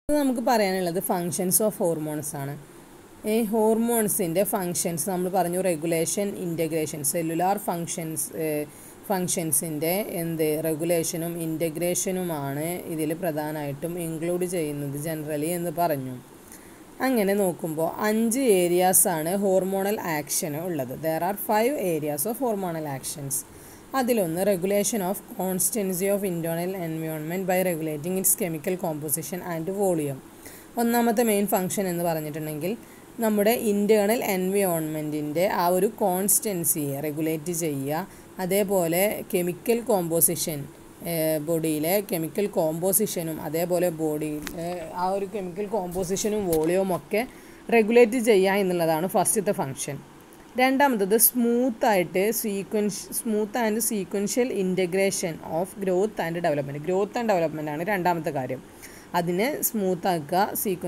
നമുക്ക് പറയാനുള്ളത് functions of hormones ആണ്. ഈ ഹോർമോൺസിൻ്റെ ഫങ്ഷൻസ് നമ്മൾ പറഞ്ഞു, റെഗുലേഷൻ, ഇൻ്റഗ്രേഷൻ, സെല്ലുലാർ ഫങ്ഷൻസിൻ്റെ റെഗുലേഷനും ഇൻ്റഗ്രേഷനുമാണ് ഇതിൽ പ്രധാനമായിട്ടും ഇൻക്ലൂഡ് ചെയ്യുന്നത് ജനറലി എന്ന് പറഞ്ഞു. അങ്ങനെ നോക്കുമ്പോൾ 5 ഏരിയാസാണ് ഹോർമോണൽ ആക്ഷന് ഉള്ളത്. There are 5 areas of hormonal actions. അതിലൊന്ന് regulation of constancy of internal environment by regulating its chemical composition and volume. ഒന്നാമത്തെ മെയിൻ ഫങ്ഷൻ എന്ന് പറഞ്ഞിട്ടുണ്ടെങ്കിൽ നമ്മുടെ ഇൻറ്റേർണൽ എൻവയോൺമെൻറ്റിൻ്റെ ആ ഒരു കോൺസ്റ്റൻസിയെ റെഗുലേറ്റ് ചെയ്യുക. അതേപോലെ കെമിക്കൽ കോമ്പോസിഷൻ, ബോഡിയിലെ കെമിക്കൽ കോമ്പോസിഷനും അതേപോലെ ബോഡിയിലെ ആ ഒരു കെമിക്കൽ കോമ്പോസിഷനും വോളിയവും ഒക്കെ റെഗുലേറ്റ് ചെയ്യുക എന്നുള്ളതാണ് ഫസ്റ്റത്തെ ഫങ്ഷൻ. രണ്ടാമത്തത് smooth and sequential integration of growth and development ആണ് രണ്ടാമത്തെ കാര്യം. അതിനെ സ്മൂത്താക്കുക,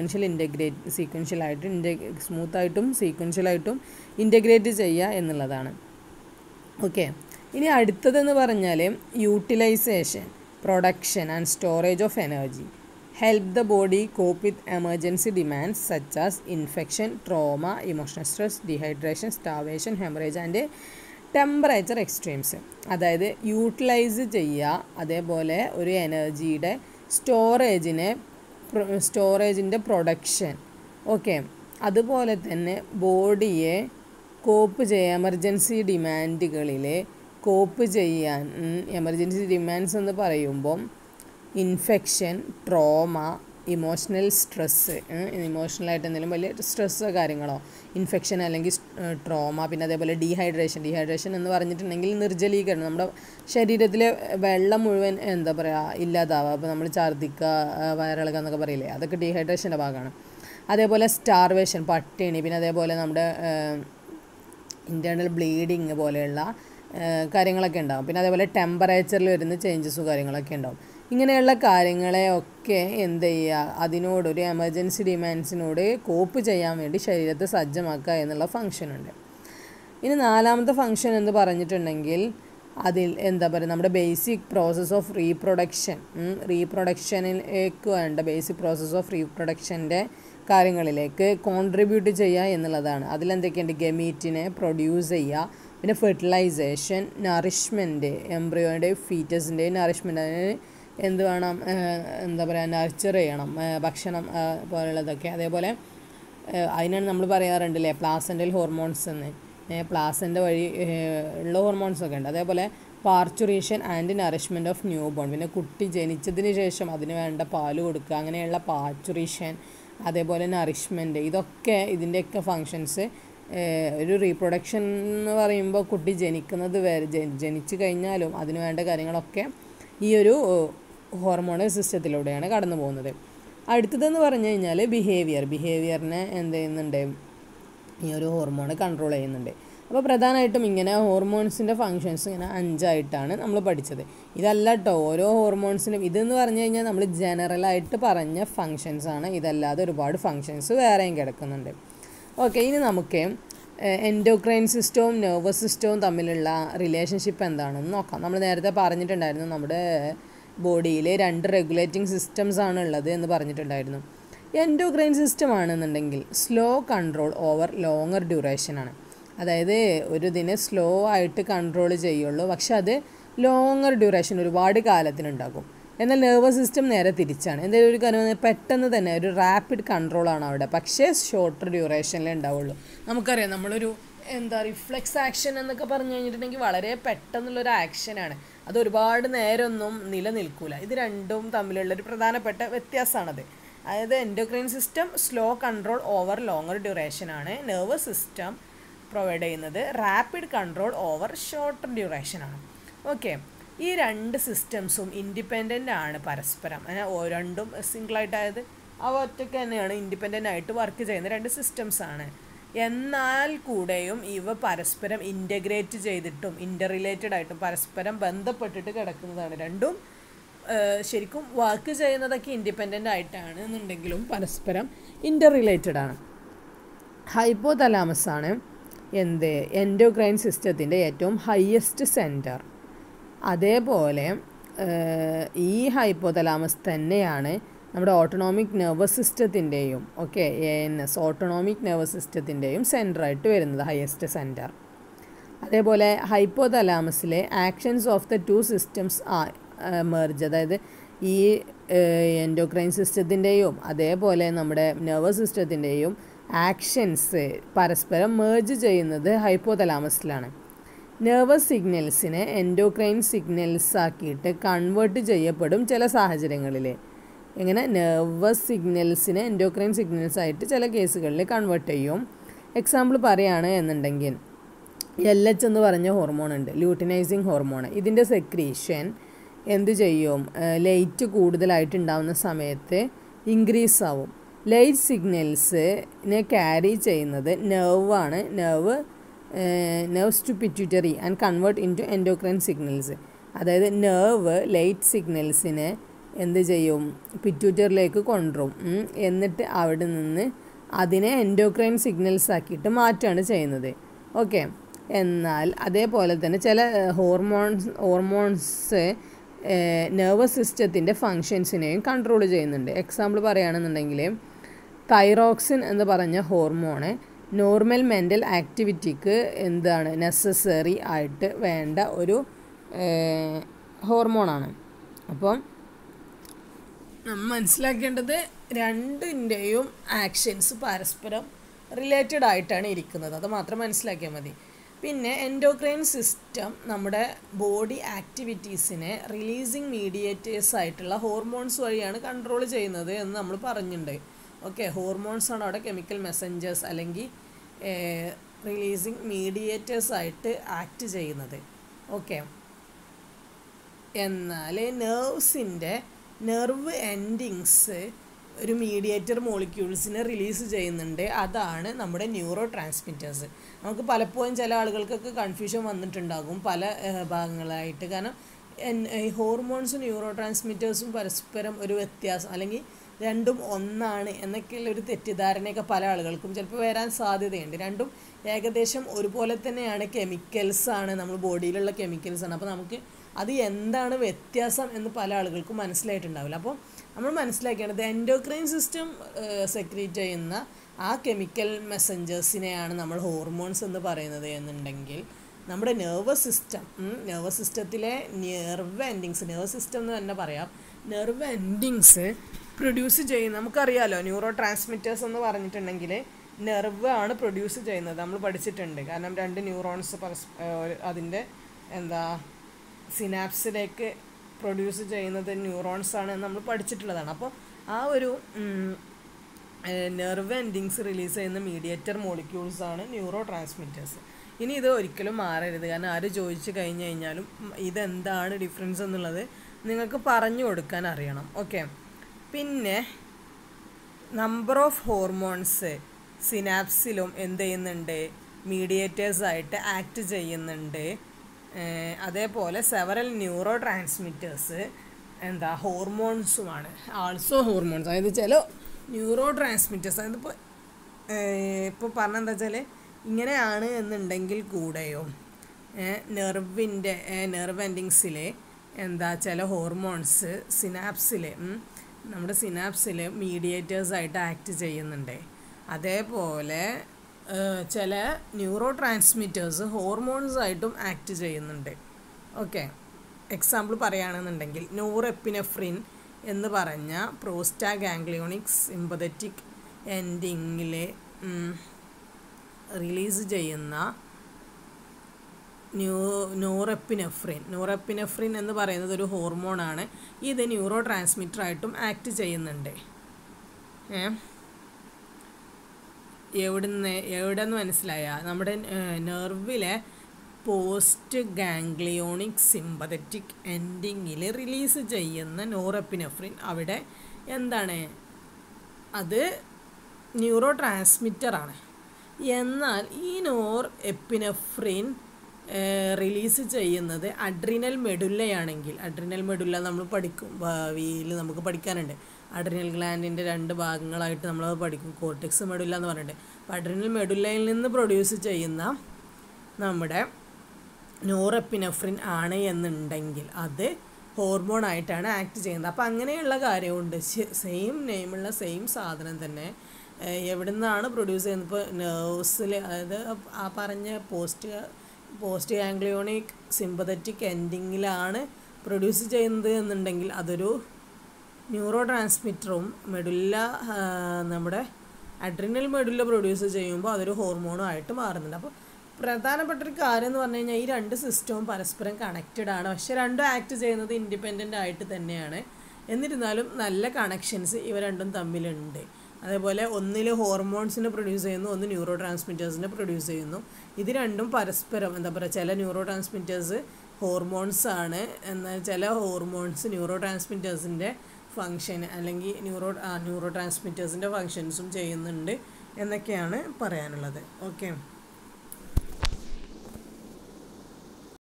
സീക്വൻഷ്യലായിട്ടും ഇൻ്റഗ്രേറ്റ് ചെയ്യുക എന്നുള്ളതാണ്. ഓക്കെ, ഇനി അടുത്തതെന്ന് പറഞ്ഞാൽ utilisation, production and storage of energy, help the body cope with emergency demands such as infection, trauma, emotional stress, dehydration, starvation, hemorrhage and temperature extremes. അതായത് യൂട്ടിലൈസ് ചെയ്യുക, അതേപോലെ ഒരു എനർജിയുടെ സ്റ്റോറേജിൻ്റെ പ്രൊഡക്ഷൻ, ഓക്കെ, അതുപോലെ തന്നെ ബോഡിയെ കോപ്പ് ചെയ്യുക, എമർജൻസി ഡിമാൻഡുകളിൽ കോപ്പ് ചെയ്യാൻ. എമർജൻസി ഡിമാൻഡ്സ് എന്ന് പറയുമ്പം ഇൻഫെക്ഷൻ, ട്രോമ, ഇമോഷണൽ സ്ട്രെസ്സ്, ഇമോഷണലായിട്ട് എന്തെങ്കിലും വലിയ സ്ട്രെസ്സോ കാര്യങ്ങളോ, ഇൻഫെക്ഷൻ അല്ലെങ്കിൽ ട്രോമ, പിന്നെ അതേപോലെ ഡീഹൈഡ്രേഷൻ എന്ന് പറഞ്ഞിട്ടുണ്ടെങ്കിൽ നിർജ്ജലീകരണം, നമ്മുടെ ശരീരത്തിലെ വെള്ളം മുഴുവൻ ഇല്ലാതാവുക. അപ്പോൾ നമ്മൾ ഛർദ്ദിക്കുക, വയറിളക്കുക എന്നൊക്കെ പറയില്ലേ, അതൊക്കെ ഡീഹൈഡ്രേഷൻ്റെ ഭാഗമാണ്. അതേപോലെ സ്റ്റാർവേഷൻ, പട്ടിണി, പിന്നെ അതേപോലെ നമ്മുടെ ഇൻറ്റേർണൽ ബ്ലീഡിങ് പോലെയുള്ള കാര്യങ്ങളൊക്കെ ഉണ്ടാകും. പിന്നെ അതേപോലെ ടെമ്പറേച്ചറിൽ വരുന്ന ചേഞ്ചസും കാര്യങ്ങളൊക്കെ ഉണ്ടാകും. ഇങ്ങനെയുള്ള കാര്യങ്ങളെ ഒക്കെ അതിനോടൊരു എമർജൻസി ഡിമാൻഡ്സിനോട് കോപ്പ് ചെയ്യാൻ വേണ്ടി ശരീരത്തെ സജ്ജമാക്കുക എന്നുള്ള ഫങ്ഷനുണ്ട്. ഇനി നാലാമത്തെ ഫങ്ഷൻ എന്ന് പറഞ്ഞിട്ടുണ്ടെങ്കിൽ അതിൽ നമ്മുടെ ബേസിക് പ്രോസസ്സ് ഓഫ് റീപ്രൊഡക്ഷനിലേക്ക് വേണ്ട ബേസിക് പ്രോസസ്സ് ഓഫ് റീപ്രൊഡക്ഷൻ്റെ കാര്യങ്ങളിലേക്ക് കോൺട്രിബ്യൂട്ട് ചെയ്യുക എന്നുള്ളതാണ്. അതിലെന്തൊക്കെയുണ്ട്? ഗമീറ്റിനെ പ്രൊഡ്യൂസ് ചെയ്യുക, പിന്നെ ഫെർട്ടിലൈസേഷൻ, നറിഷ്മെൻറ്റ്, എംബ്രിയോയുടെ ഫീറ്റസിൻ്റെ നറിഷ്മെൻറ്റ്, അതിന് വേണം, നർച്ചർ ചെയ്യണം, ഭക്ഷണം പോലുള്ളതൊക്കെ. അതേപോലെ അതിനാണ് നമ്മൾ പറയാറുണ്ടല്ലേ പ്ലാസൻ്റൽ ഹോർമോൺസ് എന്ന്, പ്ലാസൻ്റ വഴി ഉള്ള ഹോർമോൺസൊക്കെ ഉണ്ട്. അതേപോലെ parturition and nourishment of newborn, പിന്നെ കുട്ടി ജനിച്ചതിന് ശേഷം അതിന് വേണ്ട പാല് കൊടുക്കുക, അങ്ങനെയുള്ള പാർച്ചുറേഷൻ, അതേപോലെ നറിഷ്മെൻറ്റ്, ഇതൊക്കെ ഇതിൻ്റെയൊക്കെ ഫങ്ഷൻസ്. ഒരു റീപ്രൊഡക്ഷൻ എന്ന് പറയുമ്പോൾ കുട്ടി ജനിക്കുന്നത് വരെ, ജനിച്ചു കഴിഞ്ഞാലും അതിന് വേണ്ട കാര്യങ്ങളൊക്കെ ഈ ഒരു ഹോർമോണൽ സിസ്റ്റത്തിലൂടെയാണ് കടന്നു പോകുന്നത്. അടുത്തതെന്ന് പറഞ്ഞു കഴിഞ്ഞാൽ ബിഹേവിയറിനെ ചെയ്യുന്നുണ്ട്, ഈ ഒരു ഹോർമോൺ കൺട്രോൾ ചെയ്യുന്നുണ്ട്. അപ്പോൾ പ്രധാനമായിട്ടും ഇങ്ങനെ ഹോർമോൺസിൻ്റെ ഫങ്ഷൻസ് ഇങ്ങനെ 5 ആയിട്ടാണ് നമ്മൾ പഠിച്ചത്. ഇതല്ല കേട്ടോ, ഓരോ ഹോർമോൺസിനും ഇതെന്ന് പറഞ്ഞു കഴിഞ്ഞാൽ നമ്മൾ ജനറലായിട്ട് പറഞ്ഞ ഫങ്ഷൻസാണ്. ഇതല്ലാതെ ഒരുപാട് ഫങ്ഷൻസ് വേറെയും കിടക്കുന്നുണ്ട്. ഓക്കെ, ഇനി നമുക്ക് എൻഡോക്രൈൻ സിസ്റ്റവും നെർവസ് സിസ്റ്റവും തമ്മിലുള്ള റിലേഷൻഷിപ്പ് എന്താണെന്ന് നോക്കാം. നമ്മൾ നേരത്തെ പറഞ്ഞിട്ടുണ്ടായിരുന്നു നമ്മുടെ ബോഡിയിൽ 2 റെഗുലേറ്റിംഗ് സിസ്റ്റംസ് ആണ് ഉള്ളത് എന്ന് പറഞ്ഞിട്ടുണ്ടായിരുന്നു. എൻഡോക്രൈൻ സിസ്റ്റം ആണെന്നുണ്ടെങ്കിൽ സ്ലോ കൺട്രോൾ ഓവർ ലോങ്ങർ ഡ്യൂറേഷനാണ്. അതായത് ഒരു ഇതിനെ സ്ലോ ആയിട്ട് കൺട്രോൾ ചെയ്യുള്ളൂ, പക്ഷെ അത് ലോങ്ങർ ഡ്യൂറേഷൻ ഒരുപാട് കാലത്തിനുണ്ടാകും. എന്നാൽ നെർവസ് സിസ്റ്റം നേരെ തിരിച്ചാണ്. എന്തെങ്കിലും ഒരു കാര്യം പെട്ടെന്ന് തന്നെ ഒരു റാപ്പിഡ് കൺട്രോളാണ് അവിടെ, പക്ഷേ ഷോർട്ടർ ഡ്യൂറേഷനിലേ ഉണ്ടാവുള്ളൂ. നമുക്കറിയാം, നമ്മളൊരു റിഫ്ലെക്സ് ആക്ഷൻ എന്നൊക്കെ പറഞ്ഞു കഴിഞ്ഞിട്ടുണ്ടെങ്കിൽ വളരെ പെട്ടെന്നുള്ളൊരു ആക്ഷനാണ്, അത് ഒരുപാട് നേരമൊന്നും നിലനിൽക്കില്ല. ഇത് രണ്ടും തമ്മിലുള്ളൊരു പ്രധാനപ്പെട്ട വ്യത്യാസമാണത്. അതായത് endocrine system slow control over longer ഡ്യൂറേഷനാണ്, നെർവസ് സിസ്റ്റം പ്രൊവൈഡ് ചെയ്യുന്നത് റാപ്പിഡ് കൺട്രോൾ ഓവർ ഷോർട്ടർ ഡ്യൂറേഷനാണ്. ഓക്കെ, ഈ 2 സിസ്റ്റംസും ഇൻഡിപെൻഡൻ്റ് ആണ് പരസ്പരം. രണ്ടും സിംഗിളായിട്ടായത് അവ ഒറ്റയ്ക്ക് തന്നെയാണ് ഇൻഡിപെൻഡൻ്റ് ആയിട്ട് വർക്ക് ചെയ്യുന്ന 2 സിസ്റ്റംസാണ്. എന്നാൽ കൂടെയും ഇവ പരസ്പരം ഇൻ്റഗ്രേറ്റ് ചെയ്തിട്ടും ഇൻ്റർറിലേറ്റഡ് ആയിട്ടും പരസ്പരം ബന്ധപ്പെട്ടിട്ട് കിടക്കുന്നതാണ്. രണ്ടും ശരിക്കും വർക്ക് ചെയ്യുന്നതൊക്കെ ഇൻഡിപെൻഡൻ്റ് ആയിട്ടാണ് എന്നുണ്ടെങ്കിലും പരസ്പരം ഇൻ്റർറിലേറ്റഡ് ആണ്. ഹൈപ്പോതലാമസ് ആണ് എൻഡോക്രൈൻ സിസ്റ്റത്തിൻ്റെ ഏറ്റവും ഹയസ്റ്റ് സെൻറ്റർ. അതേപോലെ ഈ ഹൈപ്പോതലാമസ് തന്നെയാണ് നമ്മുടെ ഓട്ടോണോമിക് നെർവസ് സിസ്റ്റത്തിൻ്റെയും ഓക്കെ ANS ഓട്ടോണോമിക് നെർവസ് സിസ്റ്റത്തിൻ്റെയും സെൻറ്ററായിട്ട് വരുന്നത് ഹയസ്റ്റ് സെൻറ്റർ. അതേപോലെ ഹൈപ്പോതലാമസിലെ actions of the two systems merge, അതായത് ഈ എൻഡോക്രൈൻ സിസ്റ്റത്തിൻ്റെയും അതേപോലെ നമ്മുടെ നെർവസ് സിസ്റ്റത്തിൻ്റെയും ആക്ഷൻസ് പരസ്പരം മേർജ് ചെയ്യുന്നത് ഹൈപ്പോതലാമസിലാണ്. നെർവസ് സിഗ്നൽസിനെ എൻഡോക്രൈൻ സിഗ്നൽസ് ആക്കിയിട്ട് കൺവേർട്ട് ചെയ്യപ്പെടും ചില സാഹചര്യങ്ങളിൽ. ഇങ്ങനെ നെർവസ് സിഗ്നൽസിനെ എൻഡോക്രൈൻ സിഗ്നൽസ് ആയിട്ട് ചില കേസുകളിൽ കൺവേർട്ട് ചെയ്യും. എക്സാമ്പിൾ പറയുകയാണ് എന്നുണ്ടെങ്കിൽ LH എന്ന് പറഞ്ഞ ഹോർമോൺ ഉണ്ട്, ലൂട്ടിനൈസിങ് ഹോർമോൺ. ഇതിൻ്റെ സെക്രീഷൻ എന്ത് ചെയ്യും, ലൈറ്റ് കൂടുതലായിട്ടുണ്ടാവുന്ന സമയത്ത് ഇൻക്രീസ് ആവും. ലൈറ്റ് സിഗ്നൽസിനെ ക്യാരി ചെയ്യുന്നത് നെർവാണ്. Nerves to pituitary and convert into endocrine signals. അതായത് നെർവ് ലൈറ്റ് സിഗ്നൽസിനെ എന്ത് ചെയ്യും, പിറ്റ്യൂട്ടറിയിലേക്ക് കൊണ്ടുവരും. എന്നിട്ട് അവിടെ നിന്ന് അതിനെ എൻഡോക്രൈൻ സിഗ്നൽസ് ആക്കിയിട്ട് മാറ്റുകയാണ് ചെയ്യുന്നത്. ഓക്കെ. എന്നാൽ അതേപോലെ തന്നെ ചില ഹോർമോൺസ് നെർവസ് സിസ്റ്റത്തിൻ്റെ ഫങ്ഷൻസിനെയും കൺട്രോൾ ചെയ്യുന്നുണ്ട്. എക്സാമ്പിൾ പറയുകയാണെന്നുണ്ടെങ്കിൽ തൈറോക്സിൻ എന്ന് പറഞ്ഞ ഹോർമോണ് നോർമൽ മെൻ്റൽ ആക്ടിവിറ്റിക്ക് എന്താണ് നെസസറി ആയിട്ട് വേണ്ട ഒരു ഹോർമോണാണ്. അപ്പം മനസ്സിലാക്കേണ്ടത് രണ്ടിൻ്റെയും ആക്ഷൻസ് പരസ്പരം റിലേറ്റഡ് ആയിട്ടാണ് ഇരിക്കുന്നത്. അത് മാത്രം മനസ്സിലാക്കിയാൽ മതി. പിന്നെ എൻഡോക്രൈൻ സിസ്റ്റം നമ്മുടെ ബോഡി ആക്ടിവിറ്റീസിനെ റിലീസിങ് മീഡിയേറ്റേഴ്സ് ആയിട്ടുള്ള ഹോർമോൺസ് വഴിയാണ് കൺട്രോൾ ചെയ്യുന്നത് എന്ന് നമ്മൾ പറഞ്ഞിട്ടുണ്ട്. ഓക്കെ. ഹോർമോൺസാണ് അവിടെ കെമിക്കൽ മെസ്സഞ്ചേഴ്സ് അല്ലെങ്കിൽ റിലീസിങ് മീഡിയേറ്റേഴ്സ് ആയിട്ട് ആക്ട് ചെയ്യുന്നത്. ഓക്കെ. എന്നാൽ നെർവ്സിൻ്റെ നെർവ് എൻഡിങ്സ് ഒരു മീഡിയേറ്റർ മോളിക്യൂൾസിനെ റിലീസ് ചെയ്യുന്നുണ്ട്. അതാണ് നമ്മുടെ ന്യൂറോ ട്രാൻസ്മിറ്റേഴ്സ്. നമുക്ക് പലപ്പോഴും ചില ആളുകൾക്കൊക്കെ കൺഫ്യൂഷൻ വന്നിട്ടുണ്ടാകും പല ഭാഗങ്ങളായിട്ട്. കാരണം ഈ ഹോർമോൺസും ന്യൂറോ ട്രാൻസ്മിറ്റേഴ്സും പരസ്പരം ഒരു വ്യത്യാസം അല്ലെങ്കിൽ രണ്ടും ഒന്നാണ് എന്നൊക്കെയുള്ള ഒരു തെറ്റിദ്ധാരണയൊക്കെ പല ആളുകൾക്കും ചിലപ്പോൾ വരാൻ സാധ്യതയുണ്ട്. രണ്ടും ഏകദേശം ഒരുപോലെ തന്നെയാണ്, കെമിക്കൽസാണ്, നമ്മൾ ബോഡിയിലുള്ള കെമിക്കൽസാണ്. അപ്പോൾ നമുക്ക് അത് എന്താണ് വ്യത്യാസം എന്ന് പല ആളുകൾക്കും മനസ്സിലായിട്ടുണ്ടാവില്ല. അപ്പോൾ നമ്മൾ മനസ്സിലാക്കേണ്ടത് എൻഡോക്രൈൻ സിസ്റ്റം സെക്രീറ്റ് ചെയ്യുന്ന ആ കെമിക്കൽ മെസ്സഞ്ചേഴ്സിനെയാണ് നമ്മൾ ഹോർമോൺസ് എന്ന് പറയുന്നത് എന്നുണ്ടെങ്കിൽ, നമ്മുടെ നെർവസ് സിസ്റ്റത്തിലെ നെർവ് എൻഡിങ്സ്, നെർവസ് സിസ്റ്റം എന്ന് തന്നെ പറയാം, നെർവ് എൻഡിങ്സ് പ്രൊഡ്യൂസ് ചെയ്യുന്ന, നമുക്കറിയാമല്ലോ ന്യൂറോ ട്രാൻസ്മിറ്റേഴ്സ് എന്ന് പറഞ്ഞിട്ടുണ്ടെങ്കിൽ നെർവ് ആണ് പ്രൊഡ്യൂസ് ചെയ്യുന്നത്. നമ്മൾ പഠിച്ചിട്ടുണ്ട്. കാരണം രണ്ട് ന്യൂറോൺസ് അതിൻ്റെ സിനാപ്സിലേക്ക് പ്രൊഡ്യൂസ് ചെയ്യുന്നത് ന്യൂറോൺസാണ് എന്ന് നമ്മൾ പഠിച്ചിട്ടുള്ളതാണ്. അപ്പോൾ ആ ഒരു നെർവ് എൻഡിങ്സ് റിലീസ് ചെയ്യുന്ന മീഡിയേറ്റർ മോളിക്യൂൾസാണ് ന്യൂറോ ട്രാൻസ്മിറ്റേഴ്സ്. ഇനി ഇത് ഒരിക്കലും മാറരുത്. കാരണം ആര് ചോദിച്ചു കഴിഞ്ഞ് കഴിഞ്ഞാലും ഇതെന്താണ് ഡിഫറൻസ് എന്നുള്ളത് നിങ്ങൾക്ക് പറഞ്ഞു കൊടുക്കാൻ അറിയണം. ഓക്കെ. പിന്നെ നമ്പർ ഓഫ് ഹോർമോൺസ് സിനാപ്സിലും എന്ത് ചെയ്യുന്നുണ്ട്, മീഡിയേറ്റേഴ്സായിട്ട് ആക്ട് ചെയ്യുന്നുണ്ട്. അതേപോലെ സെവറൽ ന്യൂറോ ട്രാൻസ്മിറ്റേഴ്സ് ഹോർമോൺസുമാണ്, ആൾസോ ഹോർമോൺസ്. അതായത് ചില ന്യൂറോ ട്രാൻസ്മിറ്റേഴ്സ്, അതായത് ഇപ്പോൾ പറഞ്ഞെന്താ വെച്ചാൽ ഇങ്ങനെയാണ് എന്നുണ്ടെങ്കിൽ കൂടെയോ നെർവ് എൻഡിങ്സിലെ ചില ഹോർമോൺസ് നമ്മുടെ സിനാപ്സിൽ മീഡിയേറ്റേഴ്സായിട്ട് ആക്ട് ചെയ്യുന്നുണ്ട്. അതേപോലെ ചില ന്യൂറോ ട്രാൻസ്മിറ്റേഴ്സ് ഹോർമോൺസായിട്ടും ആക്ട് ചെയ്യുന്നുണ്ട്. ഓക്കെ. എക്സാമ്പിൾ പറയുകയാണെന്നുണ്ടെങ്കിൽ നോറെപ്പിനെഫ്രിൻ എന്ന് പറഞ്ഞ പ്രോസ്റ്റാഗാംഗ്ലിയോണിക് സിമ്പതറ്റിക് എൻഡിങ്ങിൽ റിലീസ് ചെയ്യുന്ന നോറെപ്പിനെഫ്രിൻ എന്ന് പറയുന്നത് ഒരു ഹോർമോണാണ്. ഇത് ന്യൂറോ ട്രാൻസ്മിറ്ററായിട്ടും ആക്ട് ചെയ്യുന്നുണ്ട്. എവിടെന്ന് മനസ്സിലായ, നമ്മുടെ നെർവിലെ പോസ്റ്റ് ഗാംഗ്ലിയോണിക് സിമ്പതറ്റിക് എൻഡിങ്ങിൽ റിലീസ് ചെയ്യുന്ന നോറെപ്പിനെഫ്രിൻ അവിടെ അത് ന്യൂറോ ട്രാൻസ്മിറ്ററാണ്. എന്നാൽ ഈ നോറെപ്പിനെഫ്രിൻ റിലീസ് ചെയ്യുന്നത് അഡ്രിനൽ മെഡുല്ലയാണെങ്കിൽ, അഡ്രിനൽ മെഡുല്ല നമ്മൾ പഠിക്കും, ഭാവിയിൽ നമുക്ക് പഠിക്കാനുണ്ട്. അഡ്രിനൽ ഗ്ലാൻഡിൻ്റെ രണ്ട് ഭാഗങ്ങളായിട്ട് നമ്മളത് പഠിക്കും, കോർട്ടെക്സ് മെഡുല്ല എന്ന് പറഞ്ഞിട്ട്. അപ്പോൾ അഡ്രിനൽ മെഡുല്ലയിൽ നിന്ന് പ്രൊഡ്യൂസ് ചെയ്യുന്ന നമ്മുടെ നോറെപ്പിനെഫ്രിൻ ആണ് എന്നുണ്ടെങ്കിൽ അത് ഹോർമോൺ ആയിട്ടാണ് ആക്ട് ചെയ്യുന്നത്. അപ്പോൾ അങ്ങനെയുള്ള കാര്യമുണ്ട്. സെയിം നെയിമുള്ള സെയിം സാധനം തന്നെ എവിടെ നിന്നാണ് പ്രൊഡ്യൂസ് ചെയ്യുന്നത്. ഇപ്പോൾ നെർവ്സിൽ, അതായത് ആ പറഞ്ഞ പോസ്റ്റ് ഗാംഗ്ലിയോണിക് സിമ്പതറ്റിക് എൻഡിങ്ങിലാണ് പ്രൊഡ്യൂസ് ചെയ്യുന്നത് എന്നുണ്ടെങ്കിൽ അതൊരു ന്യൂറോ ട്രാൻസ്മിറ്ററും നമ്മുടെ അഡ്രിനൽ മെഡുല്ല പ്രൊഡ്യൂസ് ചെയ്യുമ്പോൾ അതൊരു ഹോർമോണും ആയിട്ട് മാറുന്നുണ്ട്. അപ്പോൾ പ്രധാനപ്പെട്ടൊരു കാര്യം എന്ന് പറഞ്ഞു കഴിഞ്ഞാൽ ഈ രണ്ട് സിസ്റ്റവും പരസ്പരം കണക്റ്റഡ് ആണ്. പക്ഷേ രണ്ടും ആക്ട് ചെയ്യുന്നത് ഇൻഡിപെൻഡൻ്റ് ആയിട്ട് തന്നെയാണ്. എന്നിരുന്നാലും നല്ല കണക്ഷൻസ് ഇവ രണ്ടും തമ്മിലുണ്ട്. അതേപോലെ ഒന്നിൽ ഹോർമോൺസിനെ പ്രൊഡ്യൂസ് ചെയ്യുന്നു, ഒന്ന് ന്യൂറോ ട്രാൻസ്മിറ്റേഴ്സിനെ പ്രൊഡ്യൂസ് ചെയ്യുന്നു. ഇത് രണ്ടും പരസ്പരം എന്താ പറയുക, ചില ന്യൂറോ ട്രാൻസ്മിറ്റേഴ്സ് ഹോർമോൺസ് ആണ്, എന്നാൽ ചില ഹോർമോൺസ് ന്യൂറോ ട്രാൻസ്മിറ്റേഴ്സിൻ്റെ ഫങ്ഷൻ അല്ലെങ്കിൽ ന്യൂറോ ട്രാൻസ്മിറ്റേഴ്സിൻ്റെ ഫങ്ഷൻസും ചെയ്യുന്നുണ്ട് എന്നൊക്കെയാണ് പറയാനുള്ളത്. ഓക്കെ.